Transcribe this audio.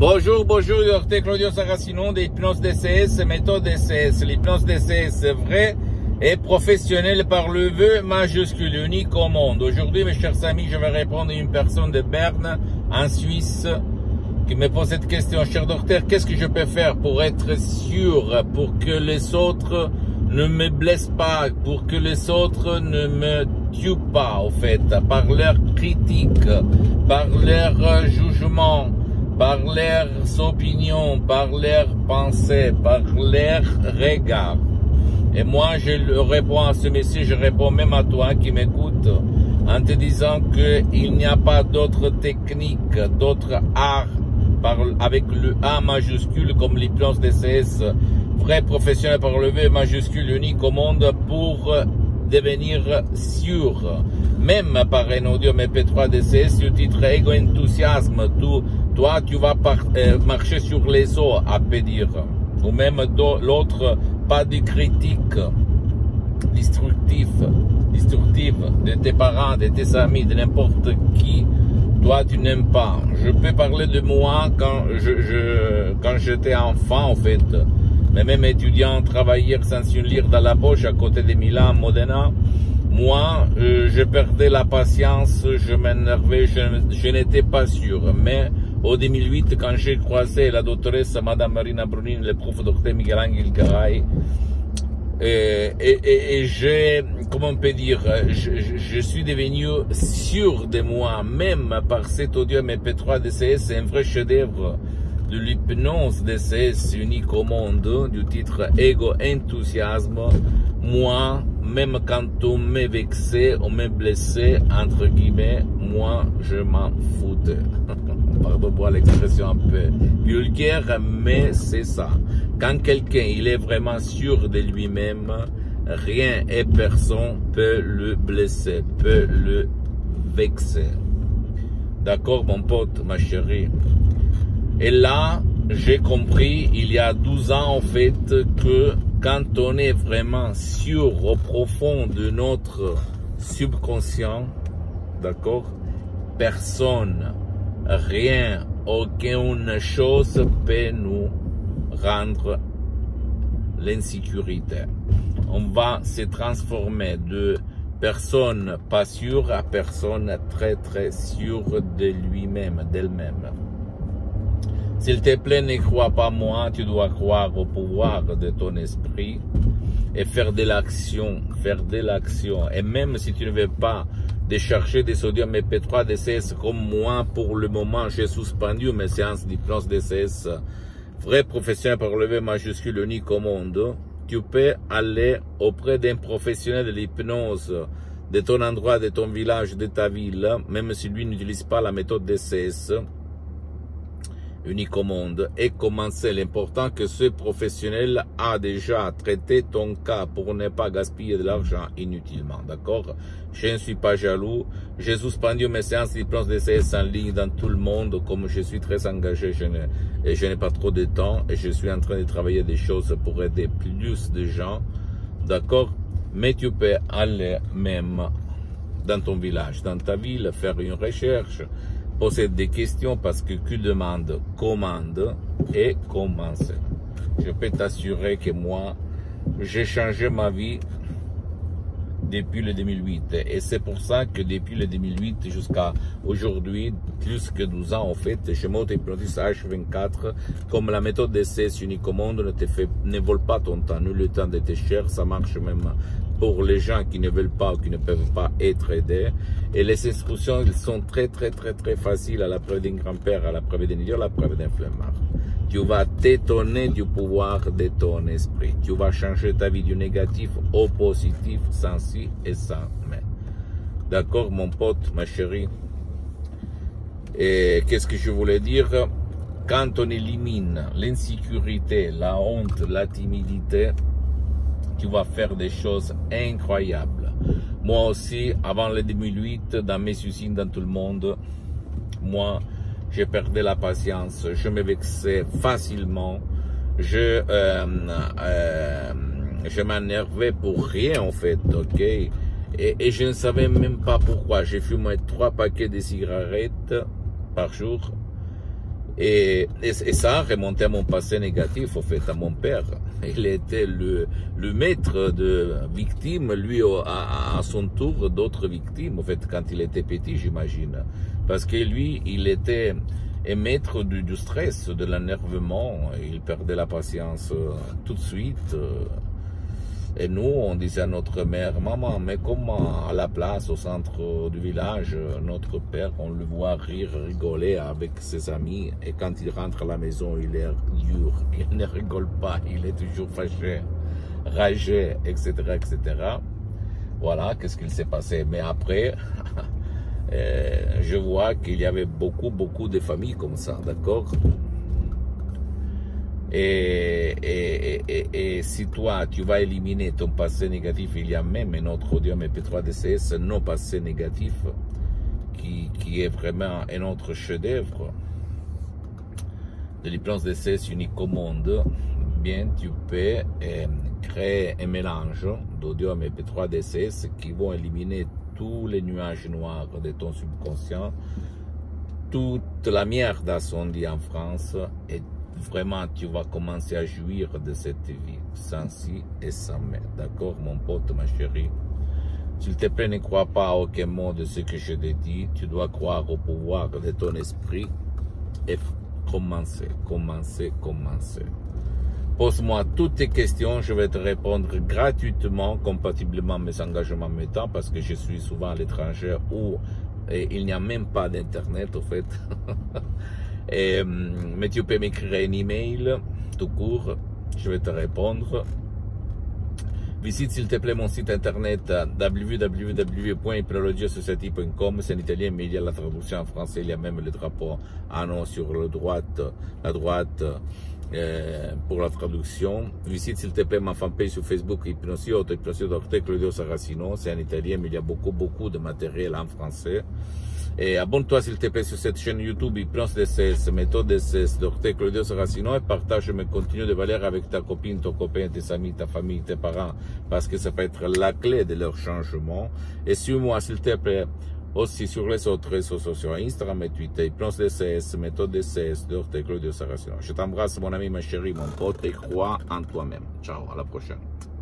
Bonjour, docteur Claudio Saracino d'Hypnose DCS, méthode DCS. L'hypnose DCS est vrai et professionnel par le vœu majuscule, unique au monde. Aujourd'hui, mes chers amis, je vais répondre à une personne de Berne, en Suisse, qui me pose cette question. Cher docteur, qu'est-ce que je peux faire pour être sûr, pour que les autres ne me blessent pas, pour que les autres ne me tuent pas, au fait, par leur critique, par leur jugement, par leurs opinions, par leurs pensées, par leurs regards. Et moi, je réponds à ce message, je réponds même à toi qui m'écoute, en te disant qu'il n'y a pas d'autres techniques, d'autres arts, avec le A majuscule, comme l'hypnose DCS, vrai professionnel par le V majuscule, unique au monde, pour devenir sûr. Même par un audio MP3 DCS, le titre Ego Enthousiasme, toi, tu vas marcher sur les eaux, à peut dire. Ou même l'autre, pas de critique destructive de tes parents, de tes amis, de n'importe qui. Toi, tu n'aimes pas. Je peux parler de moi quand j'étais enfant, en fait. Mais même étudiant, travailleur sans une lire dans la poche à côté de Milan, Modena. Moi, je perdais la patience, je m'énervais, je n'étais pas sûr. Mais au 2008, quand j'ai croisé la doctoresse Madame Marina Brunin, le prof docteur Miguel Angel Garay, et j'ai, comment on peut dire, je suis devenu sûr de moi, même par cet audio MP3 DCS, c'est un vrai chef-d'œuvre de l'hypnose DCS unique au monde, du titre Ego Enthousiasme. Moi, même quand on m'est vexé, on m'est blessé, entre guillemets, moi, je m'en foutais. Pardon pour l'expression un peu vulgaire, mais c'est ça. Quand quelqu'un, il est vraiment sûr de lui-même, rien et personne peut le blesser, peut le vexer. D'accord, mon pote, ma chérie? Et là, j'ai compris, il y a 12 ans, en fait, que quand on est vraiment sûr au profond de notre subconscient, d'accord, personne, rien, aucune chose peut nous rendre l'insécurité. On va se transformer de personne pas sûre à personne très très sûre de lui-même, d'elle-même. S'il te plaît, ne crois pas moi, tu dois croire au pouvoir de ton esprit et faire de l'action, Et même si tu ne veux pas décharger des sodium MP3 DCS comme moi, pour le moment, j'ai suspendu mes séances d'hypnose DCS, vrai professionnel par le V majuscule unique au monde, tu peux aller auprès d'un professionnel de l'hypnose de ton endroit, de ton village, de ta ville, même si lui n'utilise pas la méthode DCS, unique au monde, et commencer. L'important que ce professionnel a déjà traité ton cas pour ne pas gaspiller de l'argent inutilement, d'accord? Je ne suis pas jaloux, j'ai suspendu mes séances d'hypnose DCS en ligne dans tout le monde, comme je suis très engagé, je n'ai pas trop de temps, et je suis en train de travailler des choses pour aider plus de gens, d'accord? Mais tu peux aller même dans ton village, dans ta ville, faire une recherche, poser des questions, parce que qui demande, commande et commencer. Je peux t'assurer que moi, j'ai changé ma vie depuis le 2008. Et c'est pour ça que depuis le 2008 jusqu'à aujourd'hui, plus que 12 ans en fait, je m'auto-hypnotise H24, comme la méthode DCS unique au monde ne vole pas ton temps, nous le temps d'être cher, ça marche même pour les gens qui ne veulent pas ou qui ne peuvent pas être aidés. Et les instructions, elles sont très faciles, à la preuve d'un grand-père, à la preuve d'un idiot, à la preuve d'un flemmard. Tu vas t'étonner du pouvoir de ton esprit. Tu vas changer ta vie du négatif au positif, sans si et sans mais. D'accord, mon pote, ma chérie? Et qu'est-ce que je voulais dire? Quand on élimine l'insécurité, la honte, la timidité, tu vas faire des choses incroyables. Moi aussi, avant le 2008, dans mes usines, dans tout le monde, moi, j'ai perdu la patience, je me vexais facilement, je m'énervais pour rien en fait, ok? Et je ne savais même pas pourquoi. J'ai fumé 3 paquets de cigarettes par jour. Et ça remontait à mon passé négatif, au fait, à mon père. Il était le maître de victimes, lui, à son tour, d'autres victimes, au fait, quand il était petit, j'imagine. Parce que lui, il était maître du stress, de l'énervement, il perdait la patience tout de suite. Et nous, on disait à notre mère, maman, mais comment à la place, au centre du village, notre père, on le voit rire, rigoler avec ses amis, et quand il rentre à la maison, il est dur, il ne rigole pas, il est toujours fâché, ragé, etc., etc. Voilà, qu'est-ce qu'il s'est passé. Mais après, je vois qu'il y avait beaucoup de familles comme ça, d'accord? Et si toi, tu vas éliminer ton passé négatif, il y a même un autre audio MP3 DCS, non passé négatif, qui est vraiment un autre chef-d'œuvre de l'hypnose DCS unique au monde. Bien, tu peux créer un mélange d'audio MP3 DCS qui vont éliminer tous les nuages noirs de ton subconscient, toute la merde qu'on dit en France, et vraiment, tu vas commencer à jouir de cette vie, sans si et sans mais. D'accord, mon pote, ma chérie? S'il te plaît, ne crois pas à aucun mot de ce que je te dis. Tu dois croire au pouvoir de ton esprit et commencer. Pose-moi toutes tes questions, je vais te répondre gratuitement, compatiblement à mes engagements mettants, parce que je suis souvent à l'étranger où il n'y a même pas d'internet, au fait. Mais tu peux m'écrire un email, tout court, je vais te répondre. Visite s'il te plaît mon site internet www.hypnologiasociety.com, c'est en italien mais il y a la traduction en français, il y a même le drapeau anneau sur la droite pour la traduction. Visite s'il te plaît ma fanpage sur Facebook Hypnosiote Dr. Claudio Saracino, c'est en italien mais il y a beaucoup de matériel en français. Et abonne-toi s'il te plaît sur cette chaîne YouTube Hypnose DCS, méthode DCS, Dr. Claudio Saracino, et partage mes contenus de valeur avec ta copine, ton copain, tes amis, ta famille, tes parents, parce que ça peut être la clé de leur changement. Et suis-moi s'il te plaît aussi sur les autres réseaux sociaux, Instagram et Twitter, Hypnose DCS, méthode DCS, Dr. Claudio Saracino. Je t'embrasse mon ami, ma chérie, mon pote, et crois en toi-même. Ciao, à la prochaine.